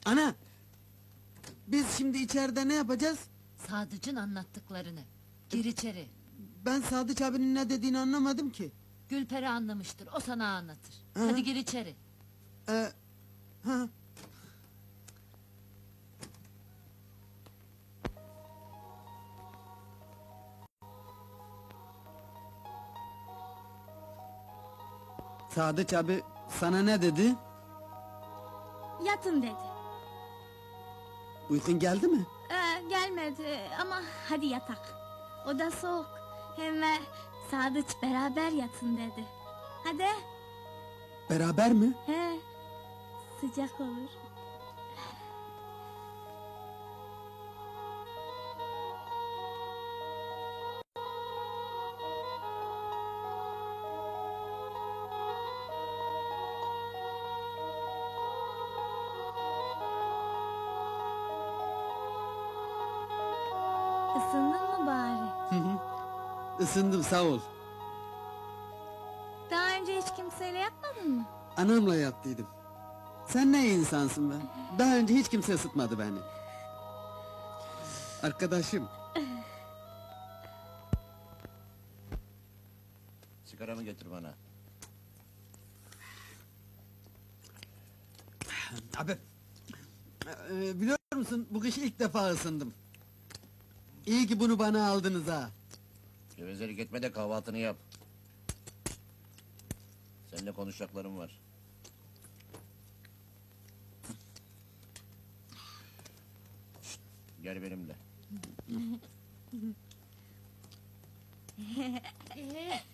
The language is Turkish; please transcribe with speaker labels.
Speaker 1: Ana! Biz şimdi içeride ne yapacağız?
Speaker 2: Sadıcın anlattıklarını. Gir içeri.
Speaker 1: Ben Sadıç abinin ne dediğini anlamadım ki.
Speaker 2: Gülperi anlamıştır, o sana anlatır.
Speaker 1: Hı.
Speaker 2: Hadi gir içeri.
Speaker 1: Ha. Sadıç abi sana ne dedi?
Speaker 3: Yatın dedi.
Speaker 1: Uykun geldi mi?
Speaker 3: Gelmedi ama hadi yatak. Oda soğuk. Hem Sadıç beraber yatın dedi. Hadi.
Speaker 1: Beraber mi?
Speaker 3: He. Sıcak olur. Isındın mı bari?
Speaker 1: Hı hı. Isındım, sağ ol.
Speaker 3: Daha önce hiç kimseyle yatmadın mı?
Speaker 1: Anamla yattıydım. Sen ne insansın be? Daha önce hiç kimse ısıtmadı beni. Arkadaşım.
Speaker 4: Sigaramı getir bana.
Speaker 1: Abi. Biliyor musun, bu kış ilk defa ısındım. İyi ki bunu bana aldınız ha.
Speaker 4: Gevezelik etme de kahvaltını yap. Seninle konuşacaklarım var. Şşt, gel benimle.